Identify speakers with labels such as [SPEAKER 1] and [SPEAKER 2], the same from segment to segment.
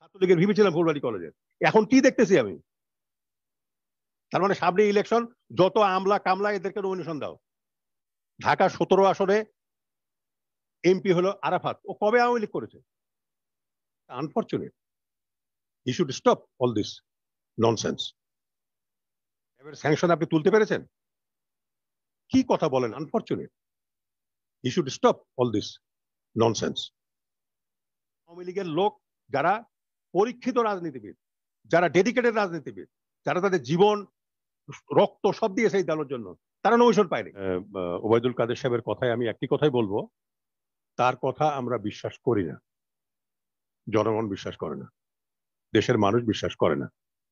[SPEAKER 1] ছাত্রলীগের ভিপি ছিলাম ফুলবাড়ি কলেজে। এখন কি দেখতেছি আমি? তার মানে সামনে ইলেকশন, যত আমলা কামলা এদেরকে নমিনেশন দাও। ঢাকা 17 আসনে এমপি হলো আরাফাত, ও কবে আওয়ামী লীগ করেছে? Unfortunate. He should stop all this nonsense. এবার স্যাংশন আপনি তুলতে পেরেছেন? কি কথা বলেন? Unfortunate. He should stop all this nonsense. Awami লীগের লোক যারা পরীক্ষিত রাজনীতিবিদ, যারা ডেডিকেটেড রাজনীতিবিদ, যারা তাদের জীবন রক্ত সব দিয়েছে এই দলের জন্য, তারা নমিশন পায়নি। ওবায়দুল কাদের সাহেবের কথায় আমি একটি কথাই বলবো, তার কথা আমরা বিশ্বাস করি না, জনগণ বিশ্বাস করে না, দেশের মানুষ বিশ্বাস করে না।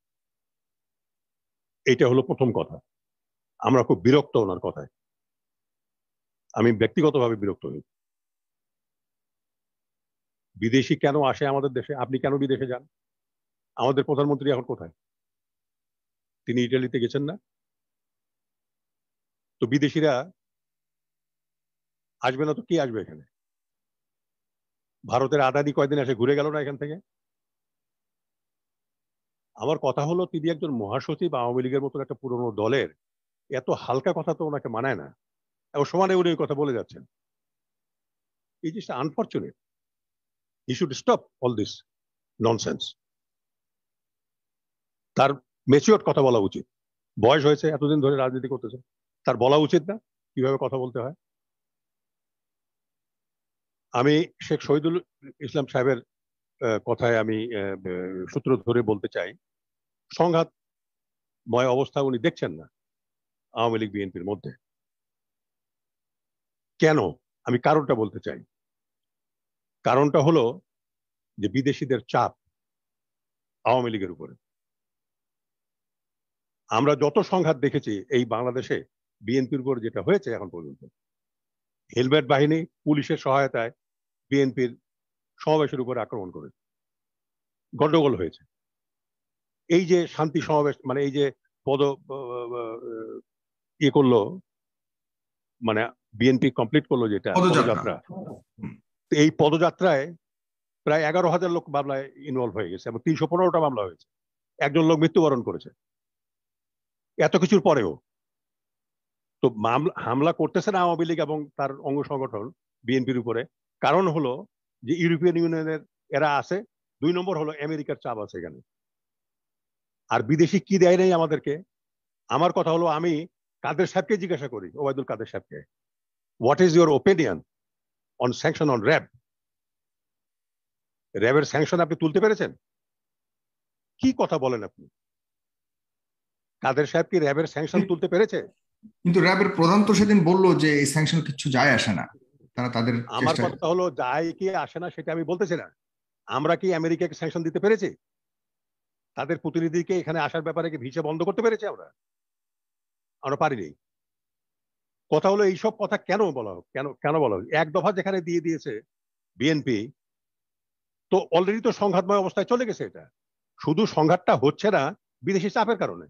[SPEAKER 1] এটা হলো প্রথম কথা। আমরা খুব বিরক্ত ওনার কথায়, আমি ব্যক্তিগতভাবে বিরক্ত হই। বিদেশি কেন আসে আমাদের দেশে? আপনি কেন বিদেশে যান? আমাদের প্রধানমন্ত্রী এখন কোথায়? তিনি ইটালিতে গেছেন না? তো বিদেশিরা আসবে না তো কি আসবে এখানে? ভারতের আদানি কয়দিন এসে ঘুরে গেল না এখান থেকে? আমার কথা হলো, তিনি একজন মহাসচিব আওয়ামী লীগের মতো একটা পুরনো দলের, এত হালকা কথা তো ওনাকে মানায় না, এবং সমানে উনি কথা বলে যাচ্ছেন। এই জিনিসটা unfortunate. He should stop all this nonsense. তার ম্যাচিওর কথা বলা উচিত। বয়স হয়েছে, এতদিন ধরে রাজনীতি করতেছে, তার বলা উচিত না কিভাবে কথা বলতে হয়? আমি শেখ শহীদুল ইসলাম সাহেবের কথায় আমি সূত্র ধরে বলতে চাই, সংঘাতময় অবস্থা উনি দেখছেন না আওয়ামী লীগ বিএনপির মধ্যে। কেন? আমি কারণটা বলতে চাই। কারণটা হলো যে বিদেশিদের চাপ আওয়ামী লীগের উপরে। আমরা যত সংঘাত দেখেছি এই বাংলাদেশে বিএনপির উপর, যেটা হয়েছে এখন পর্যন্ত, হেলমেট বাহিনী পুলিশের সহায়তায় বিএনপির সমাবেশের উপরে আক্রমণ করেছে, গন্ডগোল হয়েছে। এই যে শান্তি সমাবেশ, মানে এই যে পদ ইয়ে করলো, মানে বিএনপি কমপ্লিট করলো যেটা পদযাত্রা, এই পদযাত্রায় প্রায় 11,000 লোক মামলায় ইনভলভ হয়ে গেছে এবং 315টা মামলা হয়েছে, একজন লোক মৃত্যুবরণ করেছে। এত কিছুর পরেও তো হামলা করতেছে না আওয়ামী লীগ এবং তার অঙ্গ সংগঠন বিএনপির উপরে। কারণ হলো যে ইউরোপিয়ান ইউনিয়নের এরা আছে, 2 নম্বর হলো আমেরিকার চাপ আছে এখানে। আর বিদেশি কি দেয় নাই আমাদেরকে? আমার কথা হলো, আমি কাদের সাহেবকে জিজ্ঞাসা করি, ওবায়দুল কাদের সাহেবকে, what is your opinion on sanction on RAB? র্যাবের স্যাংশন আপনি তুলতে পেরেছেন? কি কথা বলেন আপনি? কাদের সাহেব কি র্যাবের স্যাংশন তুলতে পেরেছে?
[SPEAKER 2] কিন্তু র্যাবের প্রধান তো সেদিন বললো যে এই স্যাংশন কিছু যায় আসে না, তারা তাদের।
[SPEAKER 1] আমার কথা হলো, যায় কি আসে না সেটা আমি বলতেছি না। আমরা কি আমেরিকাকে স্যাংশন দিতে পেরেছি? তাদের প্রতিনিধিকে এখানে আসার ব্যাপারে কি ভিসা বন্ধ করতে পেরেছি আমরা? আমরা পারিনি। কথা হলো, এইসব কথা কেন বলা হোক, কেন বলা হোক? এক দফা যেখানে দিয়ে দিয়েছে বিএনপি, তো অলরেডি তো সংঘাতময় অবস্থায় চলে গেছে। এটা শুধু সংঘাতটা হচ্ছে না বিদেশি চাপের কারণে।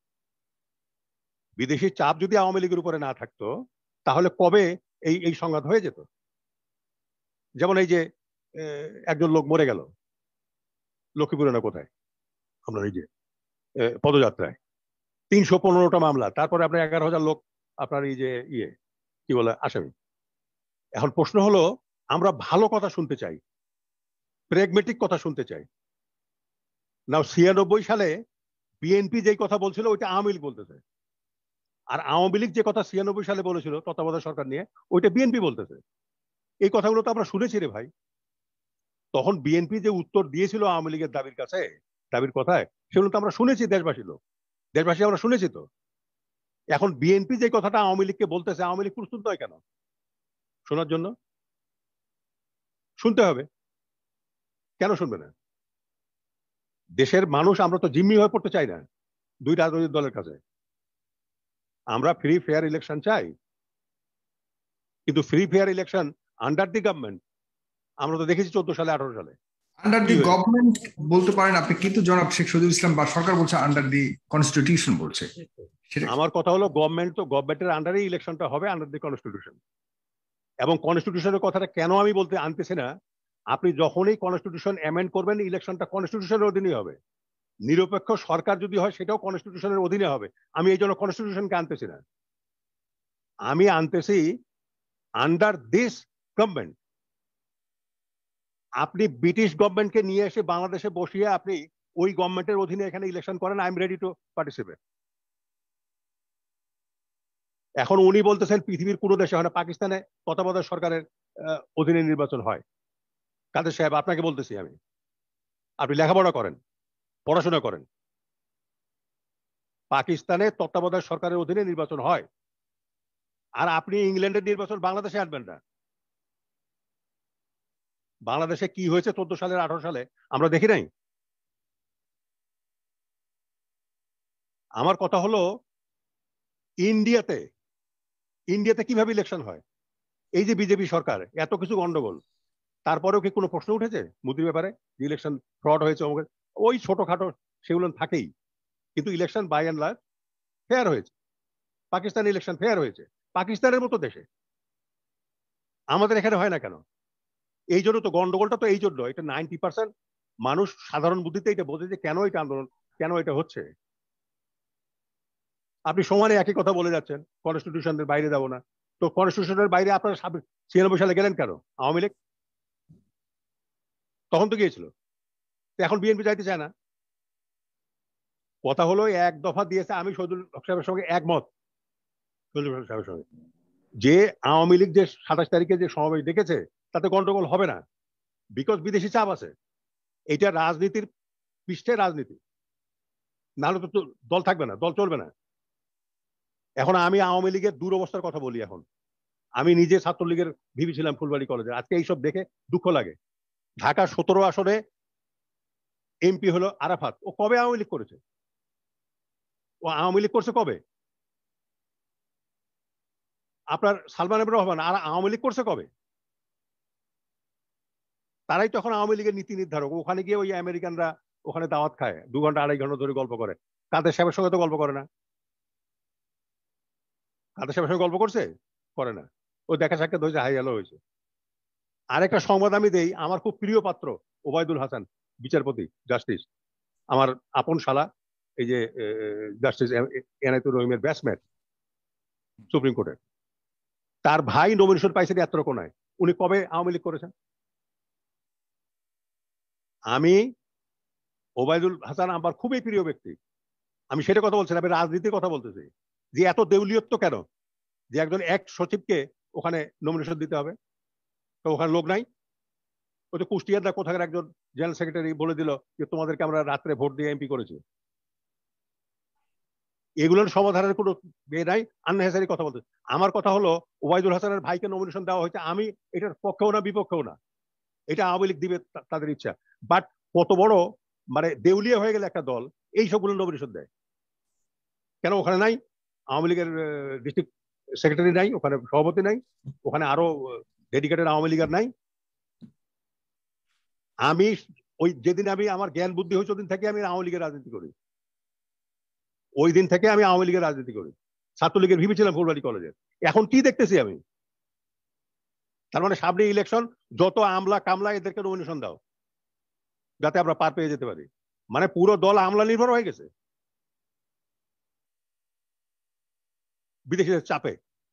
[SPEAKER 1] বিদেশি চাপ যদি আওয়ামী লীগের উপরে না থাকতো, তাহলে কবে এই সংঘাত হয়ে যেত? যেমন এই যে একজন লোক মরে গেল লক্ষ্মীপুরে না কোথায়, আপনার এই যে পদযাত্রায় 315টা মামলা, তারপরে আপনার 11,000 লোক আপনার এই যে কি বলে আসামি। এখন প্রশ্ন হলো, আমরা ভালো কথা শুনতে চাই, প্র্যাগমেটিক কথা শুনতে চাই। নাও 96 সালে বিএনপি যেই কথা বলছিল ওইটা আওয়ামী লীগ বলতেছে, আর আওয়ামী লীগ যে কথা 96 সালে বলেছিল তত্ত্বাবধায়ক সরকার নিয়ে, ওইটা বিএনপি বলতেছে। এই কথাগুলো তো আমরা শুনেছি রে ভাই। তখন বিএনপি যে উত্তর দিয়েছিল আওয়ামী লীগের দাবির কথায়, সেগুলো তো আমরা শুনেছি, দেশবাসী আমরা শুনেছি তো। এখন বিএনপি যে কথাটা আওয়ামী লীগকে বলতেছে, আওয়ামী লীগ প্রস্তুত নয় কেন শোনার জন্য? শুনতে হবে। কেন শুনবে না? দেশের মানুষ আমরা তো জিম্মি হয়ে পড়তে চাই না 2 রাজনৈতিক দলের কাছে। আমরা ফ্রি ফেয়ার ইলেকশন চাই, কিন্তু free fair election under the government আমরা তো দেখেছি 14 সালে 18 সালে।
[SPEAKER 2] আন্ডার দি গভর্নমেন্ট বলতে পারেন আপনি, কিন্তু জনাব শেখ শহীদুল ইসলাম বা সরকার বলছে আন্ডার দি কনস্টিটিউশন বলছে।
[SPEAKER 1] আমার কথা হলো, গভর্নমেন্টের আন্ডারে ইলেকশনটা হবে, আন্ডার দি কনস্টিটিউশন। এবং কনস্টিটিউশনের কথাটা কেন আমি বলতে আনতেছি না, আপনি যখনই কনস্টিটিউশন অ্যামেন্ড করবেন ইলেকশনটা কনস্টিটিউশনের অধীনেই হবে, নিরপেক্ষ সরকার যদি হয় সেটাও কনস্টিটিউশনের অধীনে হবে। আমি এই জন্য কনস্টিটিউশনকে আনতেছি না, আমি আনতেছি আন্ডার দিস গভর্নমেন্ট। আপনি ব্রিটিশ গভর্নমেন্টকে নিয়ে এসে বাংলাদেশে বসিয়ে আপনি ওই গভর্নমেন্টের অধীনে এখানে ইলেকশন করেন, I am ready to participate. এখন উনি বলতেছেন পৃথিবীর কোনো দেশে হয় না, পাকিস্তানে তত্ত্বাবধায়ক সরকারের অধীনে নির্বাচন হয়। কাদের সাহেব আপনাকে বলতেছি আমি, আপনি লেখাপড়া করেন, পড়াশোনা করেন, পাকিস্তানে তত্ত্বাবধায়ক সরকারের অধীনে নির্বাচন হয়। আর আপনি ইংল্যান্ডের নির্বাচন বাংলাদেশে আনবেন না। বাংলাদেশে কি হয়েছে 14 সালের 18 সালে আমরা দেখি নাই। আমার কথা হলো ইন্ডিয়াতে কিভাবে ইলেকশন হয়? এই যে বিজেপি সরকার এত কিছু গন্ডগোল, তারপরেও কি কোনো প্রশ্ন উঠেছে মোদির ব্যাপারে যে ইলেকশন ফ্রড হয়েছে? ওই ছোটখাটো সেগুলো থাকেই, কিন্তু election by and large fair হয়েছে। পাকিস্তান ইলেকশন ফেয়ার হয়েছে পাকিস্তানের মতো দেশে, আমাদের এখানে হয় না কেন? এই জন্য তো গন্ডগোলটা, তো এই জন্য এটা 90% মানুষ সাধারণ বুদ্ধিতে এটা বোঝে যে কেন এটা আন্দোলন, কেন এটা হচ্ছে। আপনি সমানে একই কথা বলে যাচ্ছেন কনস্টিটিউশনের বাইরে যাব না, তো কনস্টিটিউশনের বাইরে আপনারা 96 সালে গেলেন কেন? আওয়ামী লীগ তখন তো গিয়েছিল, এখন বিএনপি যাইতে চায় না। কথা হলো এক দফা দিয়েছে, আমি শহীদুল হক সাহেবের সঙ্গে একমত, শহীদুল হক সাহেবের সঙ্গে, যে আওয়ামী লীগ যে 27 তারিখে যে সমাবেশ ডেকেছে তাতে গন্ডগোল হবে না, বিকজ বিদেশি চাপ আছে। এটা রাজনীতির পৃষ্ঠে রাজনীতি, নাহলে তো দল থাকবে না, দল চলবে না। এখন আমি আওয়ামী লীগের দুরবস্থার কথা বলি। এখন আমি নিজে ছাত্রলীগের ভিপি ছিলাম ফুলবাড়ি কলেজে, আজকে এইসব দেখে দুঃখ লাগে। ঢাকা 17 আসনে এমপি হলো আরাফাত, ও কবে আওয়ামী লীগ করেছে? ও আওয়ামী লীগ করছে কবে? আপনার সালমান এফ রহমান আর আওয়ামী লীগ করছে কবে? তারাই তখন আওয়ামী লীগের নীতি নির্ধারক। ওখানে গিয়ে ওই আমেরিকানরা ওখানে দাওয়াত খায়, 2 ঘন্টা 2.5 ঘন্টা ধরে গল্প করে। কাদের সাহেবের সঙ্গে তো গল্প করে না। কাদের সাহেবের সঙ্গে গল্প করছে? করে না। ও দেখা সাক্ষাৎ হয়েছে, হাই হ্যালো হয়েছে। আরেকটা সংবাদ আমি দেই, আমার খুব প্রিয় পাত্র ওবায়দুল হাসান, বিচারপতি জাস্টিস, আমার আপন শালা, এই যে জাস্টিস এনায়েতুর রহিমের ব্যাটসম্যান সুপ্রিম কোর্টের, তার ভাই নমিনেশন পাইছেন 17 কোনায়। উনি কবে আওয়ামী লীগ করেছেন? আমি ওবায়দুল হাসান আমার খুবই প্রিয় ব্যক্তি, আমি সেটা কথা বলছি না, আমি রাজনীতির কথা বলতেছি। যে এত দেউলিয়ত্ব কেন যে একজন এক সচিবকে ওখানে নমিনেশন দিতে হবে? তো ওখানে লোক নাই? ওই তো কুষ্টিয়ার কোথাকার একজন জেনারেল সেক্রেটারি বলে দিল যে তোমাদেরকে আমরা রাত্রে ভোট দিয়ে এমপি করেছি। এগুলোর সমাধানের কোনো নাই, আননেসেসারি কথা বলতে। আমার কথা হলো ওবায়দুল হাসানের ভাইকে নমিনেশন দেওয়া হয়েছে, আমি এটার পক্ষেও না বিপক্ষেও না, এটা আওয়ামী লীগ দিবে তাদের ইচ্ছা। বাট কত বড় মানে দেউলিয়া হয়ে গেলে একটা দল এই সবগুলো নমিনেশন দেয় কেন? ওখানে নাই আওয়ামী লীগের ডিস্ট্রিক্ট সেক্রেটারি নাই, ওখানে সভাপতি নাই, ওখানে আরো ডেডিকেটেড আওয়ামী লীগার নাই। আমি ওই যেদিন আমি আমার জ্ঞান বুদ্ধি হয়েছে ওদিন থেকে আমি আওয়ামী লীগের রাজনীতি করি, ওই দিন থেকে আমি আওয়ামী লীগের রাজনীতি করি, ছাত্রলীগের ভিপি ছিলাম ফুলবাড়ি কলেজে। এখন কি দেখতেছি আমি? তার মানে সামনে ইলেকশন, যত আমলা কামলা এদেরকে নমিনেশন দাও যাতে আমরা পার পেয়ে যেতে পারি। মানে পুরো দল আমলা নির্ভর হয়ে গেছে বিদেশিদের চাপে।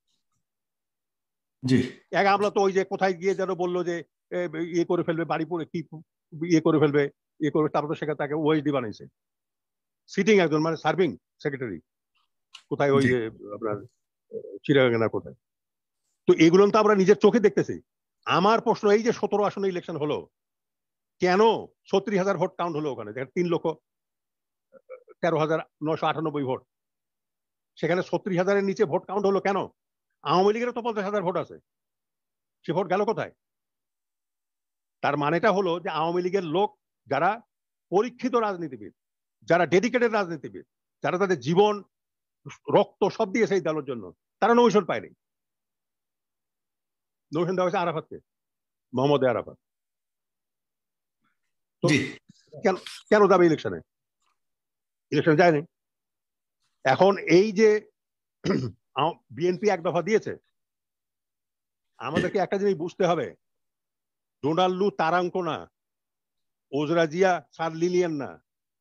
[SPEAKER 2] জি,
[SPEAKER 1] এক আমলা তো ওই যে কোথায় গিয়ে যেন বললো যে ইয়ে করে ফেলবে, বাড়ি পরে কি ইয়ে করে ফেলবে, ইয়ে করবে, তারপর তো সেখানে তাকে ওএসডি বানাইছে, সিটিং একজন মানে সার্ভিং সেক্রেটারি, কোথায় ওই
[SPEAKER 2] জি,
[SPEAKER 1] যে আপনার চিরাগাঙ্গা কোথায়। তো এগুলো তো আমরা নিজের চোখে দেখতেছি। আমার প্রশ্ন, এই যে 17 আসনে ইলেকশন হলো কেন? 36,000 ভোট কাউন্ট হলো ওখানে, 3,13,998 ভোট, সেখানে 36,000-এর নিচে ভোট কাউন্ট হলো কেন? আওয়ামী লীগেরও তো 50,000 ভোট আছে, সে ভোট গেল কোথায়? তার মানেটা হলো যে আওয়ামী লীগের লোক যারা পরীক্ষিত রাজনীতিবিদ, যারা ডেডিকেটেড রাজনীতিবিদ, যারা তাদের জীবন রক্ত সব দিয়েছে এই দলের জন্য, তারা নমিশন পায়নি। নমিশন দেওয়া হয়েছে আরাফাতকে, মোহাম্মদ আরাফাত। তো
[SPEAKER 2] জি,
[SPEAKER 1] কেন কেন যাবে ইলেকশনে? ইলেকশন যায়নি। এখন এই যে বিএনপি এক দফা দিয়েছে, আমাদেরকে একটা জিনিস বুঝতে হবে, ডোনাল্ডু তারাঙ্ক না, ওজরাজিয়া স্যার লিলিয়ান না,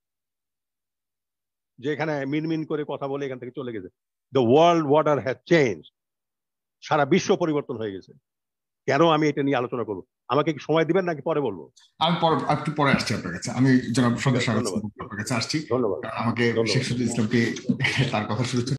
[SPEAKER 1] যে এখানে মিনমিন করে কথা বলে এখান থেকে চলে গেছে। The world order has change, সারা বিশ্ব পরিবর্তন হয়ে গেছে। কেন আমি এটা নিয়ে আলোচনা করবো? আমাকে কি সময় দিবেন নাকি পরে বলবো?
[SPEAKER 2] আমি একটু পরে আসছি আপনার কাছে, আমি জনাব সদস্য আপনার কাছে আসছি।
[SPEAKER 1] ধন্যবাদ।
[SPEAKER 2] আমাকে শেখ শহীদুল ইসলামকে তার কথা শুরু